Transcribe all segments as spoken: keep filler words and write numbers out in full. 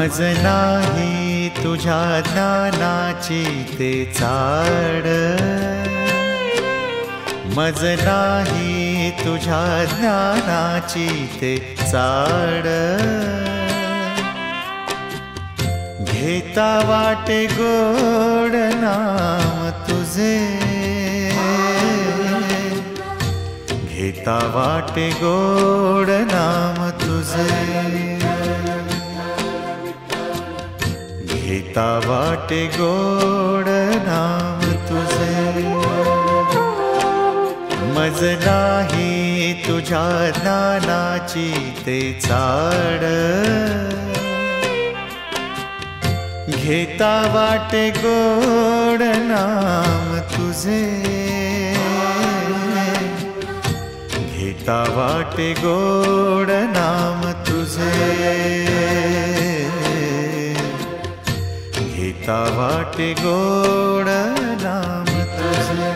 मज नाही तुझ्या ज्ञानाची ते चाड, मज नाही तुझ्या ज्ञानाची ते चाड, घेता वाटे गोड नाम तुझे, घेता वाटे गोड नाम तुझे, घेता वाटे गोड नाम तुझे, मज नाही तुझ्या ज्ञानाची ते चाड, घेता वाटे गोड नाम तुझे, घेता वाटे गोड नाम तुझे, घेता वाटे गोड नाम तुझे।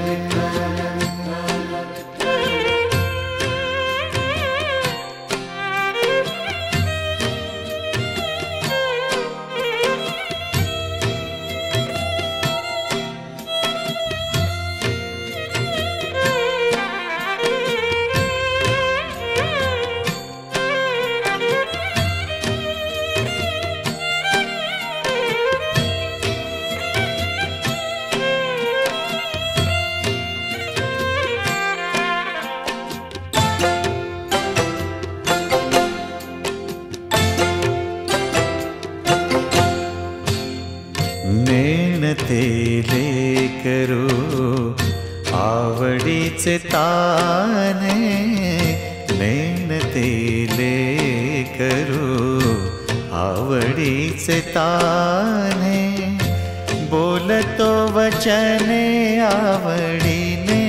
तेले करू आवडीचे ताने, नैन तेले करू आवडीचे ताने, बोलतो वचने आवडीने,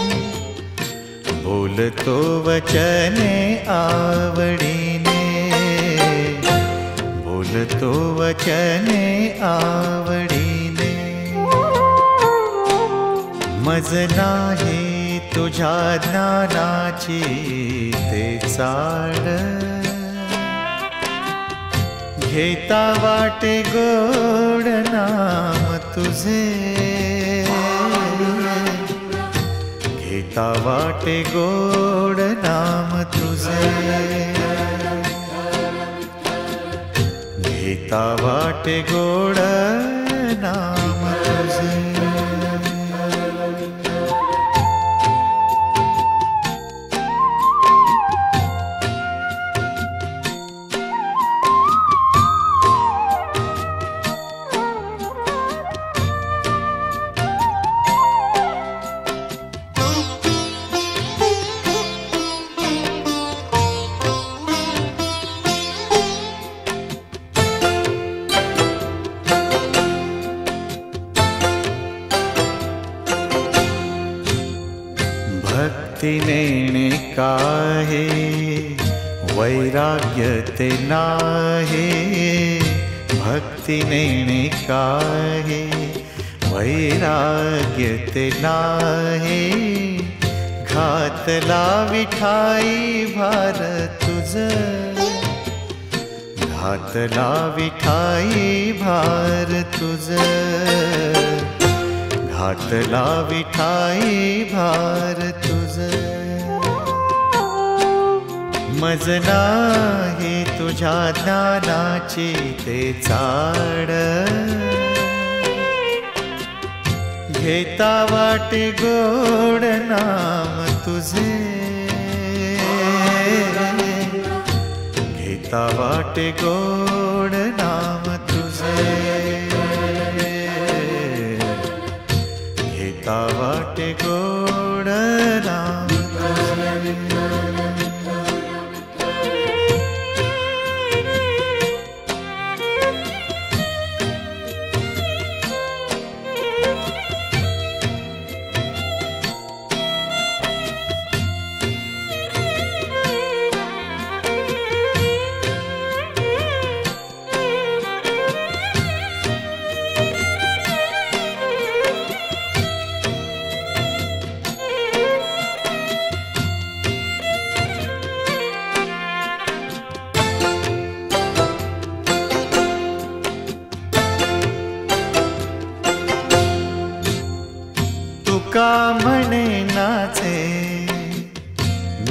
बोलतो वचने आवडीने, बोलतो वचने आवडीने, मज नाही तुझ्या ज्ञानाची ते चाड, घेता वाटे गोड नाम तुझे, घेता वाटे गोड नाम तुझे, घेता वाटे गोड नाम तुझे। भक्ति नेणे काहे वैराग्य ते नाहे, भक्ति नेणे काहे वैराग्य ते नाहे, घातला विठाई भार तुझ, घातला विठाई भार तुझ, घातला विठाई भार तुझ, मज नाही तुझ्या ज्ञानाची ते चाड, घेता वाटे गोड नाम तुझे, घेता वाटे गोड नाम तुझे, घेता वाटे गोड नाम तुझे।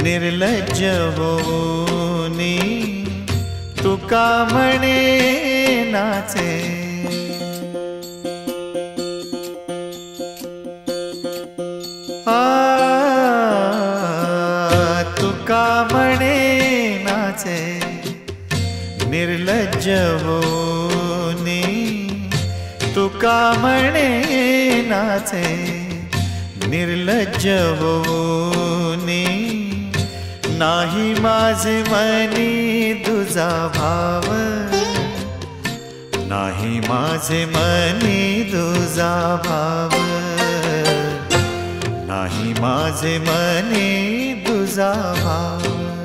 निर्लज्ज होऊनी तुका म्हणे नाचे. आ तुका म्हणे नाचे निर्लज्ज होऊनी तुका म्हणे नाचे. निर्लज्ज होऊनी नाही माझे मनी तुझा भाव. नाही माझे मनी तुझा भाव. नाही माझे मनी तुझा भाव.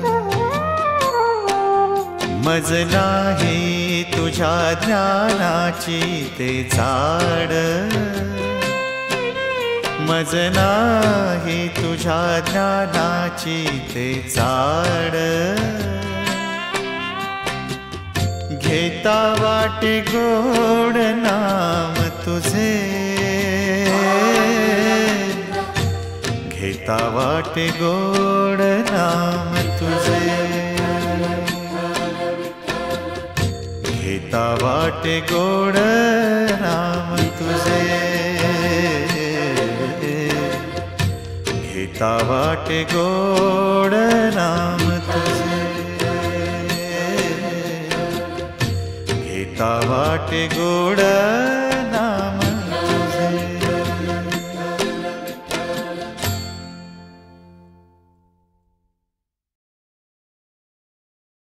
मज नाही तुझ्या ज्ञानाची ते झाड. मज नाही तुझ्या ज्ञानाची ते झाड. घेता वाटे गोड नाम तुझे. घेता वाटे गोड नाम तुझे. घेता वाटे गोड नाम तुझे. घेता वाटे गोड नाम तुझे. घेता वाटे गोड नाम